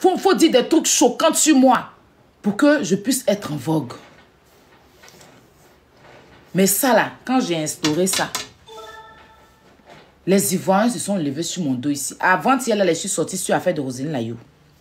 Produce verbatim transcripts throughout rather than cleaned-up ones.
Faut, faut dire des trucs choquants sur moi pour que je puisse être en vogue. Mais ça là, quand j'ai instauré ça, les Ivoiriens se sont levés sur mon dos ici. Avant-hier, là, je suis sortie sur l'affaire de Roselyne Layo.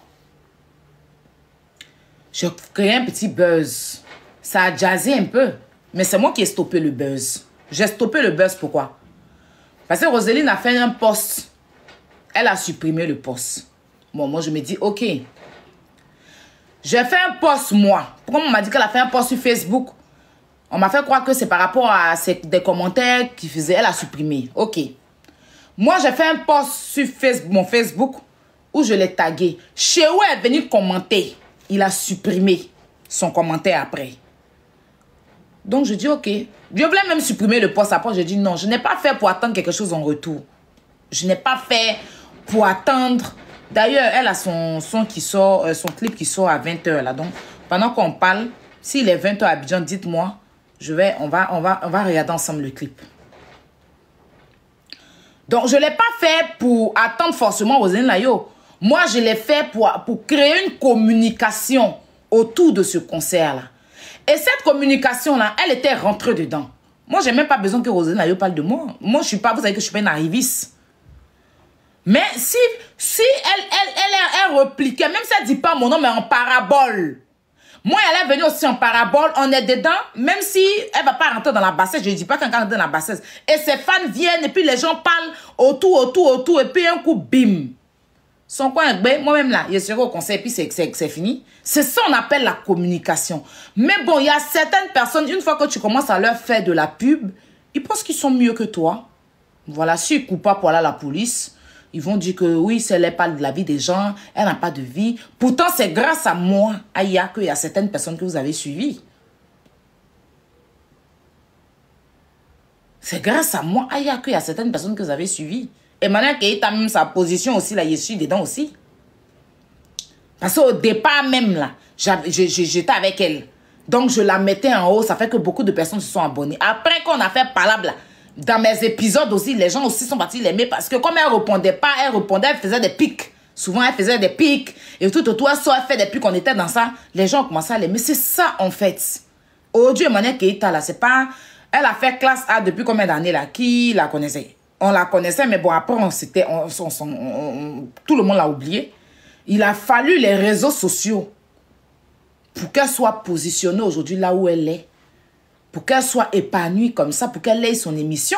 J'ai créé un petit buzz. Ça a jazzé un peu. Mais c'est moi qui ai stoppé le buzz. J'ai stoppé le buzz, pourquoi? Parce que Roselyne a fait un post. Elle a supprimé le post. Bon, moi, je me dis, ok. J'ai fait un post, moi. Pourquoi on m'a dit qu'elle a fait un post sur Facebook? On m'a fait croire que c'est par rapport à ces, des commentaires qu'il faisait. Elle a supprimé. Ok. Moi, j'ai fait un post sur Facebook, mon Facebook où je l'ai tagué. Chez où elle est venue commenter. Il a supprimé son commentaire après. Donc, je dis, ok. Je voulais même supprimer le post après. Je dis, non, je n'ai pas fait pour attendre quelque chose en retour. Je n'ai pas fait pour attendre. D'ailleurs, elle a son, son, qui sort, euh, son clip qui sort à vingt heures. Là. Donc, pendant qu'on parle, s'il est vingt heures à Abidjan, dites-moi. Je vais, on va, on va, on va regarder ensemble le clip. Donc, je ne l'ai pas fait pour attendre forcément Roselyne Layo. Moi, je l'ai fait pour, pour créer une communication autour de ce concert-là. Et cette communication-là, elle était rentrée dedans. Moi, je n'ai même pas besoin que Roselyne Layo parle de moi. Moi, je suis pas, vous savez que je suis pas une arriviste. Mais si, si elle, elle, elle, elle, elle repliquait, même si elle ne dit pas mon nom, mais en parabole. Moi, elle est venue aussi en parabole, on est dedans, même si elle ne va pas rentrer dans la bassesse, je ne dis pas qu'elle rentre dans la bassesse. Et ses fans viennent, et puis les gens parlent autour, autour, autour, et puis un coup, bim. Son coin, ben, moi-même là, je serai au conseil, et puis c'est fini. C'est ça qu'on appelle la communication. Mais bon, il y a certaines personnes, une fois que tu commences à leur faire de la pub, ils pensent qu'ils sont mieux que toi. Voilà, si ils ne coupent pas pour aller à la police, ils vont dire que oui, c'est elle parle de la vie des gens, elle n'a pas de vie. Pourtant, c'est grâce à moi, Aya, qu'il y a certaines personnes que vous avez suivies. C'est grâce à moi, Aya, qu'il y a certaines personnes que vous avez suivies. Emmanuel Keïta, même sa position aussi, là, je suis dedans aussi. Parce qu'au départ même, là, j'étais avec elle. Donc, je la mettais en haut. Ça fait que beaucoup de personnes se sont abonnées. Après qu'on a fait palabre, là, dans mes épisodes aussi, les gens aussi sont partis l'aimer. Parce que comme elle ne répondait pas, elle répondait, elle faisait des pics. Souvent, elle faisait des pics. Et tout autour, elle sort, elle fait des pics. On était dans ça. Les gens ont commencé à l'aimer. C'est ça, en fait. Aujourd'hui, Emmanuel Keïta, là, c'est pas... Elle a fait classe A depuis combien d'années, là? Qui la connaissait? On la connaissait, mais bon, après, on s'était, on, on, on, on, tout le monde l'a oublié. Il a fallu les réseaux sociaux pour qu'elle soit positionnée aujourd'hui là où elle est. Pour qu'elle soit épanouie comme ça, pour qu'elle ait son émission.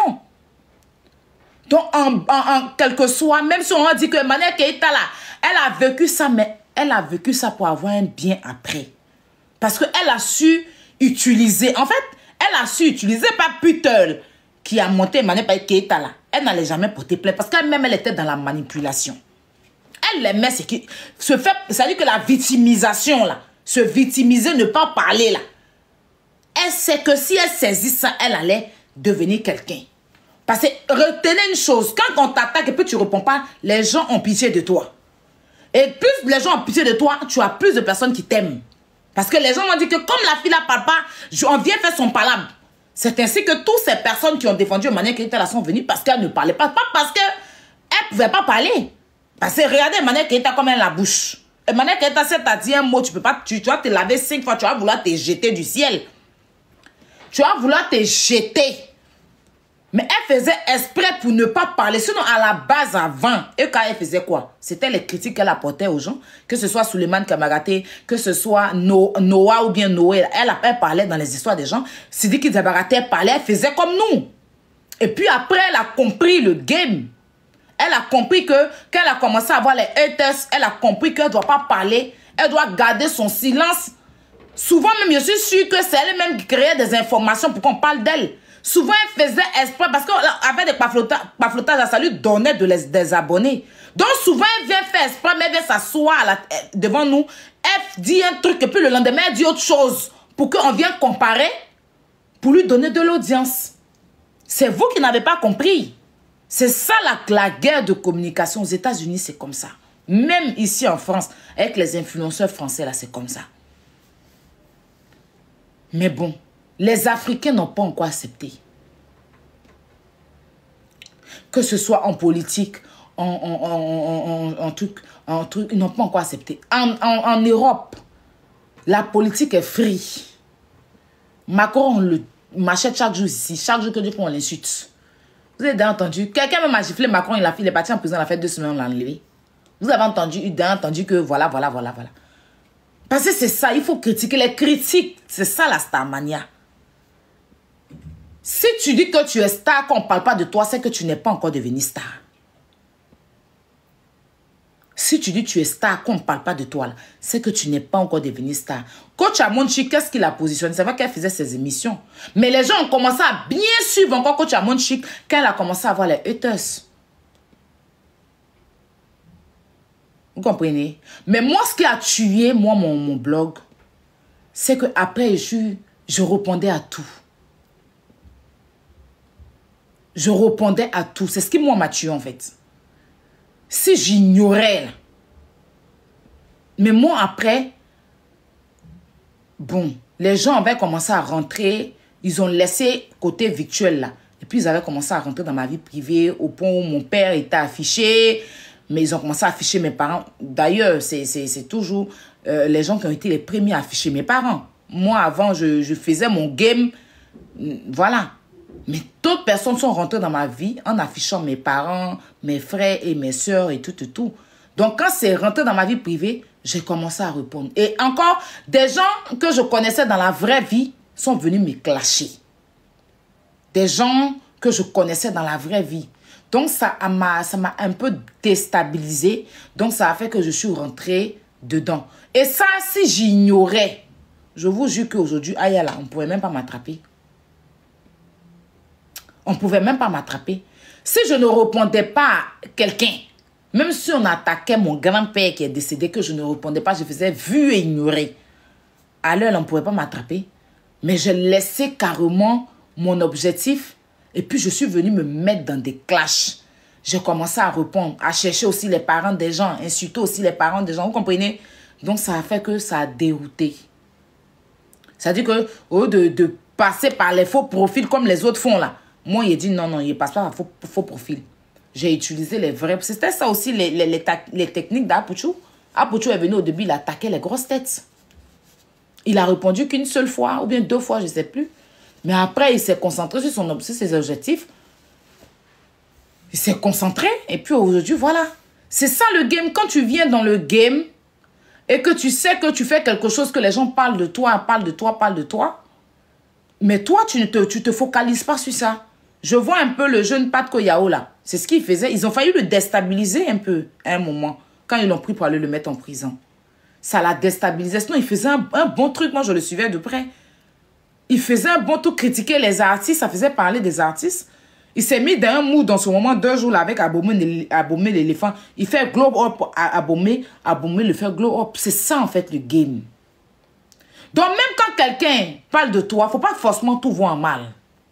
Donc, en, en, en quelque soit, même si on a dit que Emmanuel Keïta, là, elle a vécu ça, mais elle a vécu ça pour avoir un bien après. Parce qu'elle a su utiliser, en fait, elle a su utiliser, pas Putel qui a monté Emmanuel Keïta là. Elle n'allait jamais porter plainte parce qu'elle-même, elle était dans la manipulation. Elle aimait ce qui se fait, c'est-à-dire que la victimisation là, se victimiser, ne pas parler là. Elle sait que si elle saisit ça, elle allait devenir quelqu'un. Parce que retenez une chose, quand on t'attaque et puis tu ne réponds pas, les gens ont pitié de toi. Et plus les gens ont pitié de toi, tu as plus de personnes qui t'aiment. Parce que les gens m'ont dit que comme la fille ne parle pas, on vient faire son palabre. C'est ainsi que toutes ces personnes qui ont défendu Emmanuel Keïta là sont venues parce qu'elle ne parlait pas. Pas parce qu'elle ne pouvait pas parler. Parce que regardez Emmanuel Keïta comme elle a la bouche. Emmanuel Keïta, si elle t'a dit un mot, tu peux pas, tu, tu vas te laver cinq fois, tu vas vouloir te jeter du ciel. Tu vas vouloir te jeter. Mais elle faisait exprès pour ne pas parler. Sinon, à la base, avant, et quand elle faisait quoi? C'était les critiques qu'elle apportait aux gens. Que ce soit Suleiman Kamagaté, que ce soit no, Noah ou bien Noé. Elle, elle parlait dans les histoires des gens. Sidiki Diabaté, elle parlait, elle faisait comme nous. Et puis après, elle a compris le game. Elle a compris que, quand elle a commencé à avoir les haters, elle a compris qu'elle ne doit pas parler. Elle doit garder son silence. Souvent même, je suis sûre que c'est elle-même qui créait des informations pour qu'on parle d'elle. Souvent, elle faisait espoir parce qu'avec des paflotages, ça lui donnait de les, des abonnés. Donc, souvent, elle vient faire espoir, mais elle vient s'asseoir devant nous. Elle dit un truc et puis le lendemain, elle dit autre chose pour qu'on vienne comparer, pour lui donner de l'audience. C'est vous qui n'avez pas compris. C'est ça la, la guerre de communication. Aux États-Unis, c'est comme ça. Même ici en France, avec les influenceurs français, là, c'est comme ça. Mais bon. Les Africains n'ont pas encore accepté. Que ce soit en politique, en, en, en, en, en truc, en truc, ils n'ont pas encore accepté. En, en, en Europe, la politique est free. Macron, on le m'achète chaque jour ici. Chaque jour que Dieu prend, on l'insulte. Vous avez déjà entendu? Quelqu'un même a giflé Macron, il, a, il est parti en prison, il a fait deux semaines, on l'a enlevé. Vous avez entendu, il a entendu que voilà, voilà, voilà, voilà. Parce que c'est ça, il faut critiquer. Les critiques, c'est ça la starmania. Si tu dis que tu es star, qu'on ne parle pas de toi, c'est que tu n'es pas encore devenu star. Si tu dis que tu es star, qu'on ne parle pas de toi, c'est que tu n'es pas encore devenu star. Coach Amonchi, qu'est-ce qu'il a positionné? C'est vrai qu'elle faisait ses émissions. Mais les gens ont commencé à bien suivre encore Coach Amonchi quand elle a commencé à avoir les haters. Vous comprenez? Mais moi, ce qui a tué, moi, mon, mon blog, c'est qu'après, je, je répondais à tout. Je répondais à tout. C'est ce qui, moi, m'a tué, en fait. Si j'ignorais, mais moi, après, bon, les gens avaient commencé à rentrer, ils ont laissé côté virtuel, là. Et puis, ils avaient commencé à rentrer dans ma vie privée, au point où mon père était affiché, mais ils ont commencé à afficher mes parents. D'ailleurs, c'est toujours euh, les gens qui ont été les premiers à afficher mes parents. Moi, avant, je, je faisais mon game, voilà. Mais d'autres personnes sont rentrées dans ma vie en affichant mes parents, mes frères et mes soeurs et tout, tout, tout. Donc, quand c'est rentré dans ma vie privée, j'ai commencé à répondre. Et encore, des gens que je connaissais dans la vraie vie sont venus me clasher. Des gens que je connaissais dans la vraie vie. Donc, ça m'a ça m'a un peu déstabilisé. Donc, ça a fait que je suis rentrée dedans. Et ça, si j'ignorais, je vous jure qu'aujourd'hui, aïe là, on ne pouvait même pas m'attraper. On ne pouvait même pas m'attraper. Si je ne répondais pas à quelqu'un, même si on attaquait mon grand-père qui est décédé, que je ne répondais pas, je faisais vu et ignorer. Alors, on ne pouvait pas m'attraper. Mais je laissais carrément mon objectif. Et puis, je suis venue me mettre dans des clashs. J'ai commencé à répondre, à chercher aussi les parents des gens, insulter aussi les parents des gens. Vous comprenez? Donc, ça a fait que ça a dérouté. Ça dit que, au lieu de, de passer par les faux profils comme les autres font là, moi, il a dit non, non, il ne passe pas par faux, faux profil. J'ai utilisé les vrais. C'était ça aussi les, les, les, les techniques d'Apuchou. Apuchou est venu au début, il attaquait les grosses têtes. Il a répondu qu'une seule fois, ou bien deux fois, je ne sais plus. Mais après, il s'est concentré sur, son, sur ses objectifs. Il s'est concentré. Et puis aujourd'hui, voilà. C'est ça le game. Quand tu viens dans le game et que tu sais que tu fais quelque chose, que les gens parlent de toi, parlent de toi, parlent de toi. Mais toi, tu ne te, tu te focalises pas sur ça. Je vois un peu le jeune Pat Koyao là. C'est ce qu'il faisait. Ils ont failli le déstabiliser un peu à un moment. Quand ils l'ont pris pour aller le mettre en prison. Ça l'a déstabilisé. Sinon, il faisait un, un bon truc. Moi, je le suivais de près. Il faisait un bon truc, critiquer les artistes. Ça faisait parler des artistes. Il s'est mis dans un mood dans ce moment, deux jours là, avec Abomé l'éléphant. Il fait glow up à Abomé. Abomé le fait glow up. C'est ça, en fait, le game. Donc, même quand quelqu'un parle de toi, il ne faut pas forcément tout voir en mal.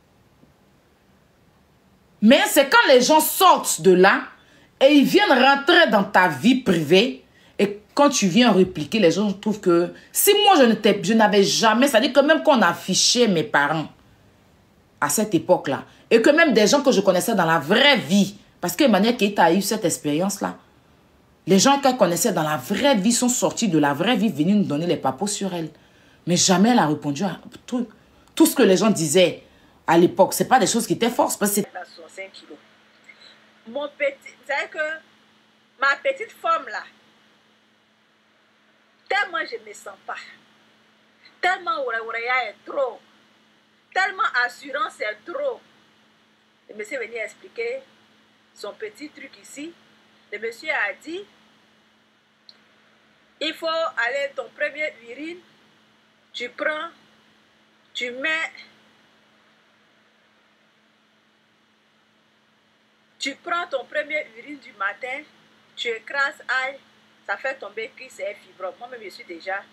Mais c'est quand les gens sortent de là et ils viennent rentrer dans ta vie privée et quand tu viens répliquer, les gens trouvent que si moi je n'avais jamais, c'est-à-dire que même quand on affichait mes parents à cette époque-là et que même des gens que je connaissais dans la vraie vie, parce que Emmanuel Keïta a eu cette expérience-là, les gens qu'elle connaissait dans la vraie vie sont sortis de la vraie vie, venus nous donner les papos sur elle. Mais jamais elle a répondu à tout, tout ce que les gens disaient à l'époque. Ce n'est pas des choses qui étaient fortes. Parce que soixante-cinq kilos. Mon petit, vous savez que ma petite femme là, tellement je ne me sens pas, tellement Ouraya est trop, tellement assurance est trop. Le monsieur est venu expliquer son petit truc ici. Le monsieur a dit, il faut aller ton premier urine, tu prends, tu mets, tu prends ton premier urine du matin, tu écrases ail, ça fait tomber qui c'est fibrome. Moi-même, je suis déjà,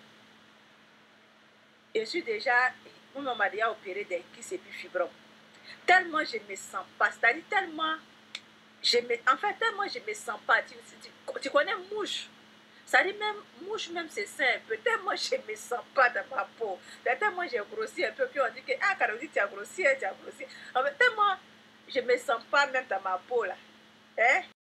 je suis déjà, moi-même, on m'a déjà opéré des qui c'est plus fibrome. Tellement je ne me sens pas, c'est-à-dire tellement, je me, en fait, tellement je ne me sens pas. Tu, tu, tu connais mouche? Ça dit même, mouche même c'est simple. Tellement je ne me sens pas dans ma peau. Tellement j'ai grossi un peu. Puis on dit que, ah, Caroline, tu as grossi, tu as grossi. En fait, tellement je ne me sens pas même dans ma peau là. Hein?